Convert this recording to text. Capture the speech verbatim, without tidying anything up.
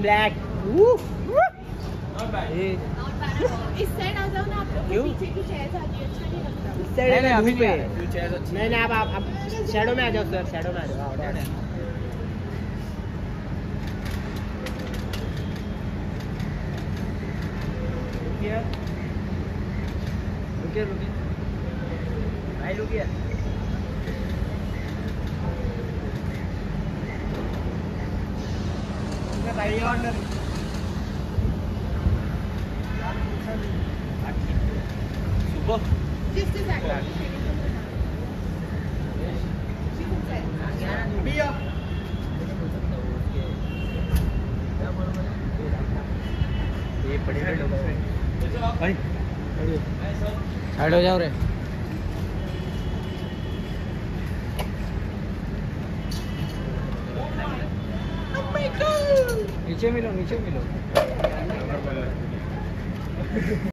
इन black. इस side आ जाओ ना आप लोग, क्यों? पीछे की चेयर आती है, अच्छा नहीं लगता। इस साइड नहीं, में अभी धूप नहीं है। आ रहा, जो चेयर अच्छी नहीं नहीं, आप आप आप शैडो में आ जाओ सर, शैडो में आ जाओ। रुकिए रुकिए रुकिए भाई रुकिए। सुबह Just a second. ये पड़े भाई साइड हो जाओ रे। नीचे मिलो नीचे मिलो।